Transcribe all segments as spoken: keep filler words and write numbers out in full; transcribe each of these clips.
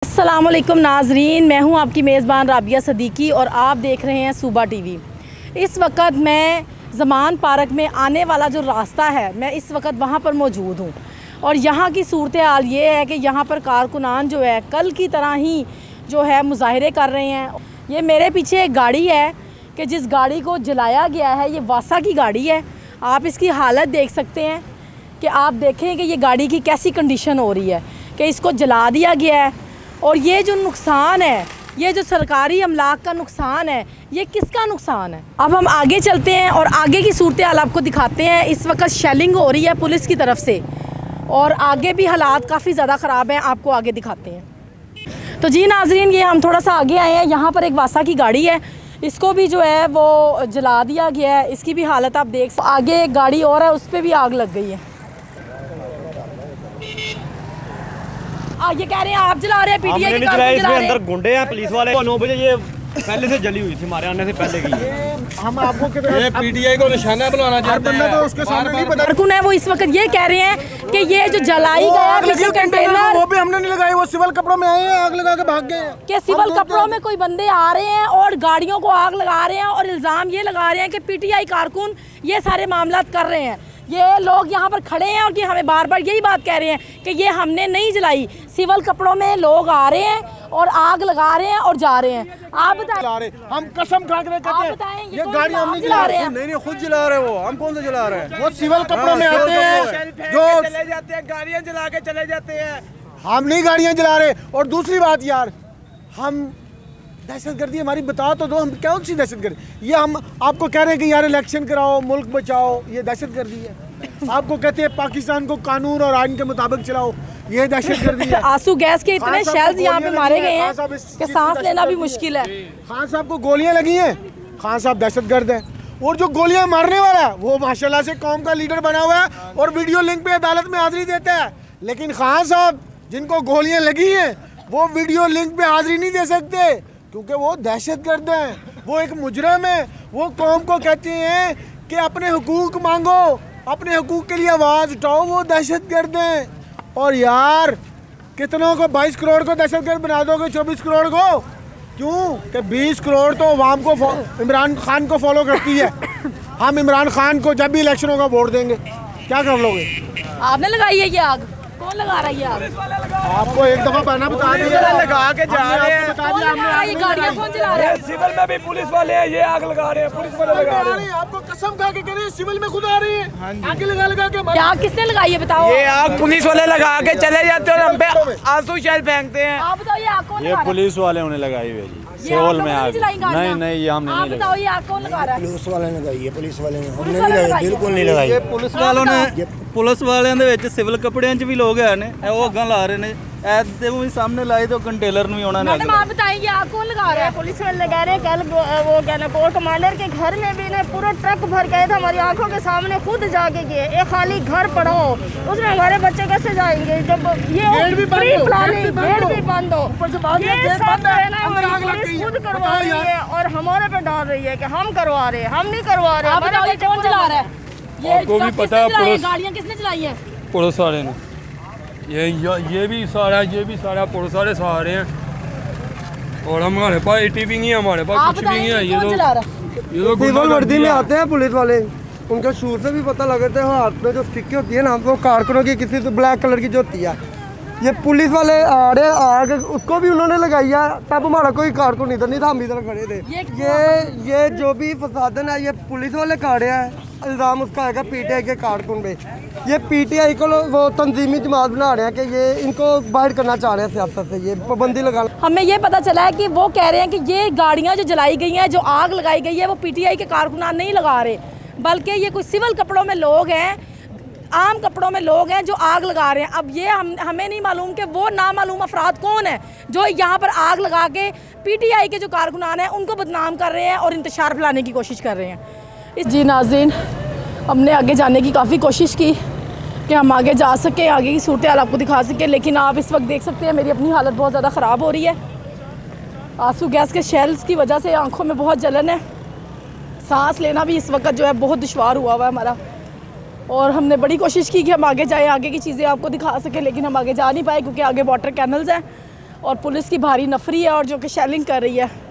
अस्सलामुअलैकुम नाजरीन, मैं हूं आपकी मेज़बान राबिया सदीकी और आप देख रहे हैं सूबा टीवी। इस वक्त मैं ज़मान पार्क में आने वाला जो रास्ता है, मैं इस वक्त वहां पर मौजूद हूं और यहाँ की सूरत हाल ये है कि यहाँ पर कारकुनान जो है कल की तरह ही जो है मुजाहरे कर रहे हैं। ये मेरे पीछे एक गाड़ी है कि जिस गाड़ी को जलाया गया है, ये वासा की गाड़ी है। आप इसकी हालत देख सकते हैं कि आप देखें कि ये गाड़ी की कैसी कंडीशन हो रही है कि इसको जला दिया गया है। और ये जो नुकसान है, ये जो सरकारी अमलाक का नुकसान है, ये किसका नुकसान है। अब हम आगे चलते हैं और आगे की सूरत हाल आपको दिखाते हैं। इस वक्त शेलिंग हो रही है पुलिस की तरफ से और आगे भी हालात काफ़ी ज़्यादा ख़राब हैं, आपको आगे दिखाते हैं। तो जी नाजरीन, ये हम थोड़ा सा आगे आए हैं। यहाँ पर एक वासा की गाड़ी है, इसको भी जो है वो जला दिया गया है। इसकी भी हालत आप देख सकते। आगे एक गाड़ी और है, उस पर भी आग लग गई है। आ, ये कह रहे हैं आप जला रहे हैं, पीटीआई के कारकुन जला रहे हैं। अंदर गुंडे हैं पुलिस वाले। नौ बजे ये पहले से जली हुई थी, हमारे आने से पहले की। हम आपको ये पीटीआई को निशाना बनवाना चाहते हैं। तो उसके सामने नहीं पता कारकुन है वो इस वक्त ये कह रहे हैं कि ये जो जलाई गया पीछे कंटेनर, वो भी हमने नहीं लगाई, वो सिविल कपड़ों में आए हैं, आग लगा के भाग गए। कि सिविल कपड़ों में कोई बंदे आ रहे हैं और गाड़ियों को आग लगा रहे हैं और इल्ज़ाम ये लगा रहे हैं कि पीटीआई कारकुन ये सारे मामला कर रहे हैं। ये लोग यहाँ पर खड़े हैं और ये हमें बार बार यही बात कह रहे हैं कि ये हमने नहीं जलाई। सिविल कपड़ों में लोग आ रहे हैं और आग लगा रहे हैं और जा रहे हैं। आप बताएं, हम कसम खा के कहते हैं ये, ये गाड़ी हम नहीं जला रहे हैं। नहीं नहीं खुद जला रहे हो, हम कौन से जला रहे हैं? वो सिविल कपड़ों में आते हैं जो चले जाते हैं, गाड़ियां जला के चले जाते हैं। हम नहीं गाड़ियां जला रहे। और दूसरी बात यार, हम दहशतगर्दी हमारी बता तो दो, हम क्या सी दहशतगर्दी? ये हम आपको कह रहे हैं कि यार इलेक्शन कराओ, मुल्क बचाओ, ये दहशतगर्दी है। आपको कहते हैं पाकिस्तान को कानून और आइन के मुताबिक चलाओ, ये दहशतगर्दी है। आंसू गैस के इतने शेल्स यहाँ पे मारे गए हैं कि सांस लेना भी मुश्किल है। खान साहब को गोलियां लगी हैं, खान साहब दहशतगर्द है। और जो गोलियां मारने वाला है वो माशाल्लाह से कौम का लीडर बना हुआ है और वीडियो लिंक पे अदालत में हाजिरी देता है। लेकिन खान साहब जिनको गोलियां लगी हैं वो वीडियो लिंक पे हाजिरी नहीं दे सकते क्योंकि वो दहशतगर्द हैं, वो एक मुजरम है। वो कौम को कहते हैं कि अपने हुकूक मांगो, अपने हुकूक के लिए आवाज़ उठाओ, वो दहशतगर्द हैं। और यार कितनों को बाईस करोड़ को दहशतगर्द बना दोगे, चौबीस करोड़ को? क्यों कि बीस करोड़ तो अवाम को इमरान खान को फॉलो करती है। हम इमरान खान को जब भी इलेक्शन होगा वोट देंगे। क्या कर लोगे? आपने लगाई है ये आग? कौन लगा रहा है ये आग? आपको एक दफा पहना बता दिया, लगा के जा रहे हैं। कौन लगा रहा है ये गाड़ियाँ? कौन चला रहा है? सिविल में भी पुलिस वाले हैं, ये आग लगा रहे हैं, पुलिस वाले लगा रहे हैं। आपको कसम खा के कह रहे हैं सिविल में खुद आ रही है, आगे लगा लगा के। ये आग किसने लगाई है बताओ? ये आग पुलिस वाले लगा के चले जाते हैं और हम पे आंसू शेल फेंकते हैं। आप बताओ ये आग कौन ये लगा रहा है? पुलिस वाले ने लगाई हुई जी, ये सियोल आप में लोगों ने आग। जलाई गाड़ियाँ? नहीं नहीं, ये हमने आप नहीं बताओ लगाई। ये आग कौन लगा रहा है? पुलिस वाले ने लगाई है, पुलिस वाले ने, हमने पुलिस नहीं वाले लगाई, लगाई है। बिल्कुल नहीं लगाई। ਪੁਲਿਸ ਵਾਲਿਆਂ ਨੇ ਪੁਲਿਸ ਵਾਲਿਆਂ ਦੇ ਵਿੱਚ ਸਿਵਲ ਕੱਪੜਿਆਂ 'ਚ ਵੀ ਲੋਕ ਹੈ ਨੇ, ਇਹ ਉਹ ਅੱਗਾਂ ਲਾ ਰਹੇ ਨੇ, ਐਦੇ ਵੀ ਸਾਹਮਣੇ ਲਾਏ ਤੇ ਕੰਟੇਨਰ ਨੂੰ ਵੀ ਉਹਨਾਂ ਨੇ ਅੱਗ मैडम आप बताइए आग कौन लगा रहा है? पुलिस वाले लगा रहे हैं। कल वो क्या ना कोर कमांडर के घर में भी ना पूरा ट्रक भर गए थे, हमारी आंखों के सामने खुद जाके गए। एक खाली घर पड़ा हो उसमें हमारे बच्चे कैसे जाएंगे जब ये प्री प्लानिंग गेट भी बंद हो। ये सब है ना पुलिस खुद करवा रही है और हमारे पे डाल रही है कि हम करवा रहे हैं, हम नहीं करवा रहे। आप बताओ ये कौन चला रहा है? ये आपको भी ट्रक पता है, किसने चलाई पुलिस- गाड़ियाँ किसने चलाई हैं? पुलिस वाले ने। ये ये भी सारा ये भी सारा पुलिस वाले सारे हैं और हमारे पास एटी भी नहीं है, हमारे पास आप कुछ भी नहीं बताइए है। ये कौन तो चला रहा है? ये तो सिविल वर्दी में है। आते हैं पुलिस वाले, उनका शूर से भी पता लगता है। हाथ में जो स्टिक्की होती है ना, वो कारकुनों की किसी तो ब्लैक कलर की जो होती है, ये पुलिस वाले आ रहे आग उसको भी उन्होंने लगाई है। तब हमारा कोई कारकुन इधर नहीं था, हम इधर खड़े थे। ये ये ये जो भी फसादन है ये पुलिस वाले काटे हैं। इल्ज़ाम उसका है पीटीआई के कारकुन पे। ये पीटीआई को वो तंजीमी जमात बना रहे हैं कि ये इनको बाहर करना चाह रहे हैं सियासत से, ये पाबंदी लगा। हमें ये पता चला है कि वो कह रहे हैं कि ये गाड़ियाँ जो जलाई गई हैं, जो आग लगाई गई है, वो पीटीआई के कारकुनान नहीं लगा रहे, बल्कि ये कोई सिविल कपड़ों में लोग हैं, आम कपड़ों में लोग हैं जो आग लगा रहे हैं। अब ये हम हमें नहीं मालूम कि वो नामालूम अफराद कौन है जो यहाँ पर आग लगा के पीटीआई के जो कारकुनान हैं उनको बदनाम कर रहे हैं और इंतशार फैलाने की कोशिश कर रहे हैं। इस जी नाज़रीन, हमने आगे जाने की काफ़ी कोशिश की कि हम आगे जा सकें, आगे की सूरत हाल आपको दिखा सकें, लेकिन आप इस वक्त देख सकते हैं मेरी अपनी हालत बहुत ज़्यादा ख़राब हो रही है। आंसू गैस के शेल्स की वजह से आँखों में बहुत जलन है, सांस लेना भी इस वक्त जो है बहुत दुश्वार हुआ हुआ है हमारा। और हमने बड़ी कोशिश की कि हम आगे जाएं, आगे की चीज़ें आपको दिखा सकें, लेकिन हम आगे जा नहीं पाए क्योंकि आगे वाटर कैनल्स हैं और पुलिस की भारी नफरी है और जो कि शेलिंग कर रही है।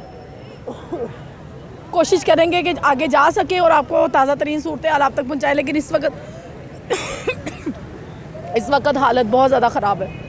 कोशिश करेंगे कि आगे जा सके और आपको ताज़ा तरीन सूरत हाल आप तक पहुँचाए, लेकिन इस वक्त इस वक्त हालत बहुत ज़्यादा ख़राब है।